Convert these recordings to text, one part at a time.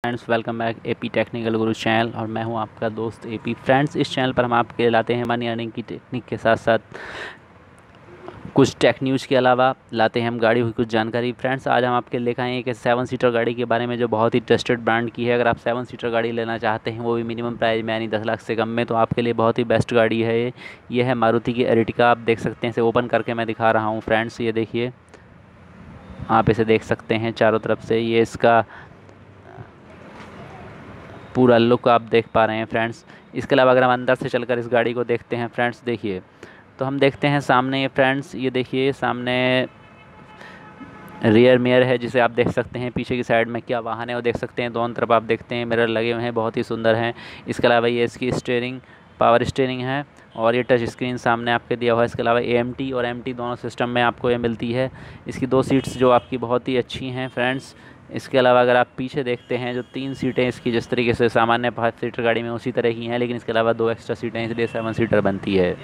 Friends, welcome back AP technical guru channel. और मैं हूं आपका दोस्त एपी। फ्रेंड्स, इस चैनल पर हम आपके लिए लाते हैं मनी अर्निंग की टेक्निक के साथ साथ कुछ टेक न्यूज़ के अलावा लाते हैं हम गाड़ी हुई कुछ जानकारी। फ्रेंड्स, आज हम आपके लिए लेकर आए हैं एक 7 सीटर गाड़ी के बारे में जो बहुत ही ट्रस्टेड ब्रांड की है। अगर आप 7 सीटर गाड़ी लेना चाहते हैं वो भी मिनिमम प्राइस में यानी 10 लाख से कम में, तो आपके लिए बहुत ही बेस्ट गाड़ी है ये है मारुति की एर्टिगा। आप देख सकते हैं, इसे ओपन करके मैं दिखा रहा हूँ। फ्रेंड्स, ये देखिए, आप इसे देख सकते हैं चारों तरफ से। ये इसका पूरा लुक आप देख पा रहे हैं फ्रेंड्स। इसके अलावा अगर हम अंदर से चलकर इस गाड़ी को देखते हैं फ्रेंड्स, देखिए, तो हम देखते हैं सामने ये फ्रेंड्स, ये देखिए सामने रियर मिरर है जिसे आप देख सकते हैं। पीछे की साइड में क्या वाहन है वो देख सकते हैं। दोनों तरफ आप देखते हैं मिरर लगे हुए हैं, बहुत ही सुंदर हैं। इसके अलावा ये इसकी स्टीयरिंग पावर स्टीयरिंग है और ये टच स्क्रीन सामने आपके दिया हुआ है। इसके अलावा AMT और MT दोनों सिस्टम में आपको ये मिलती है। इसकी 2 सीट्स जो आपकी बहुत ही अच्छी हैं फ्रेंड्स। इसके अलावा अगर आप पीछे देखते हैं, जो 3 सीटें इसकी जिस तरीके से सामान्य 5 सीटर गाड़ी में उसी तरह की हैं, लेकिन इसके अलावा 2 एक्स्ट्रा सीटें इसलिए 7 सीटर बनती है।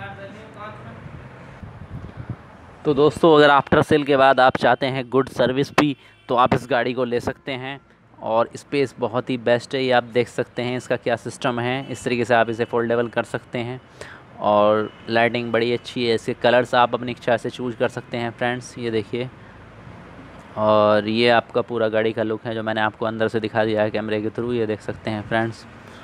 तो दोस्तों, अगर आफ्टर सेल के बाद आप चाहते हैं गुड सर्विस भी, तो आप इस गाड़ी को ले सकते हैं। और स्पेस बहुत ही बेस्ट है, ये आप देख सकते हैं इसका क्या सिस्टम है। इस तरीके से आप इसे फोल्डेबल कर सकते हैं और लाइटिंग बड़ी अच्छी है। इसके कलर्स आप अपनी इच्छा से चूज़ कर सकते हैं फ्रेंड्स, ये देखिए। और ये आपका पूरा गाड़ी का लुक है जो मैंने आपको अंदर से दिखा दिया है कैमरे के थ्रू, ये देख सकते हैं फ्रेंड्स।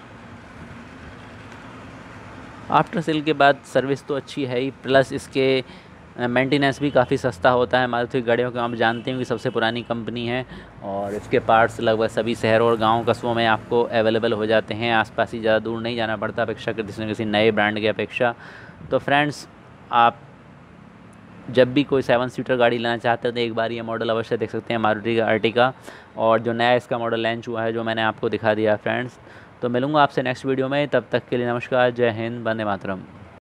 आफ्टर सेल के बाद सर्विस तो अच्छी है ही, प्लस इसके मेंटेनेंस भी काफ़ी सस्ता होता है। मारुति गाड़ियों को आप जानते हैं कि सबसे पुरानी कंपनी है और इसके पार्ट्स लगभग सभी शहरों और गाँव कस्बों में आपको अवेलेबल हो जाते हैं। आसपास ही ज़्यादा दूर नहीं जाना पड़ता अपेक्षा किसी नए ब्रांड की अपेक्षा। तो फ्रेंड्स, आप जब भी कोई 7 सीटर गाड़ी लेना चाहते हैं तो एक बार ये मॉडल अवश्य देख सकते हैं, मारुति का अर्टिगा। और जो नया इसका मॉडल लॉन्च हुआ है जो मैंने आपको दिखा दिया फ्रेंड्स। तो मिलूँगा आपसे नेक्स्ट वीडियो में, तब तक के लिए नमस्कार, जय हिंद, वंदे मातरम।